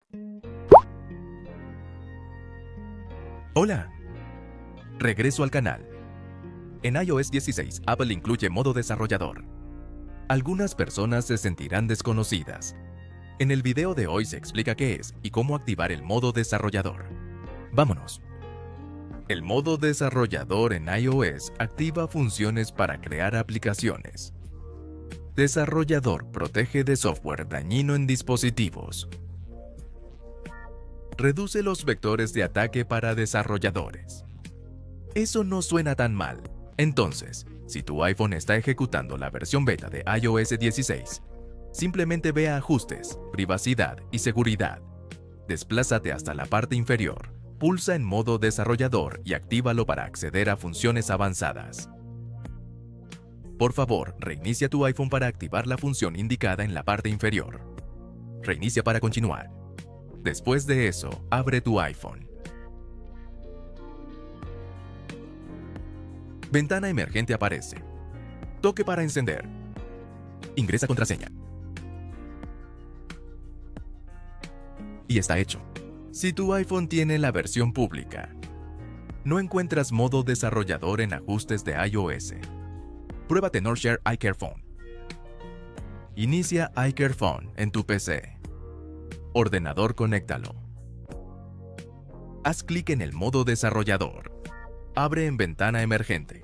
Hola, regreso al canal. En iOS 16, Apple incluye modo desarrollador. Algunas personas se sentirán desconocidas. En el video de hoy se explica qué es y cómo activar el modo desarrollador. Vámonos. El modo desarrollador en iOS activa funciones para crear aplicaciones. Desarrollador protege de software dañino en dispositivos. Reduce los vectores de ataque para desarrolladores. Eso no suena tan mal. Entonces, si tu iPhone está ejecutando la versión beta de iOS 16, simplemente ve a Ajustes, Privacidad y Seguridad. Desplázate hasta la parte inferior, pulsa en modo desarrollador y actívalo para acceder a funciones avanzadas. Por favor, reinicia tu iPhone para activar la función indicada en la parte inferior. Reinicia para continuar. Después de eso, abre tu iPhone. Ventana emergente aparece. Toque para encender. Ingresa contraseña. Y está hecho. Si tu iPhone tiene la versión pública, no encuentras modo desarrollador en ajustes de iOS. Prueba TenorShare iCare Phone. Inicia iCare Phone en tu PC. Ordenador, conéctalo. Haz clic en el modo desarrollador. Abre en ventana emergente.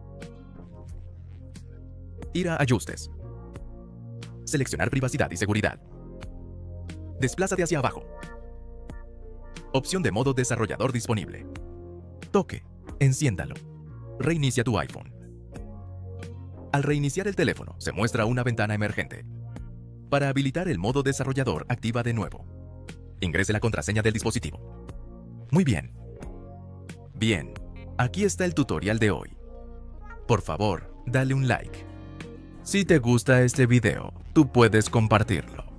Ir a Ajustes. Seleccionar Privacidad y Seguridad. Desplázate hacia abajo. Opción de modo desarrollador disponible. Toque. Enciéndalo. Reinicia tu iPhone. Al reiniciar el teléfono, se muestra una ventana emergente. Para habilitar el modo desarrollador, activa de nuevo. Ingrese la contraseña del dispositivo. Muy bien. Bien, aquí está el tutorial de hoy. Por favor, dale un like. Si te gusta este video, tú puedes compartirlo.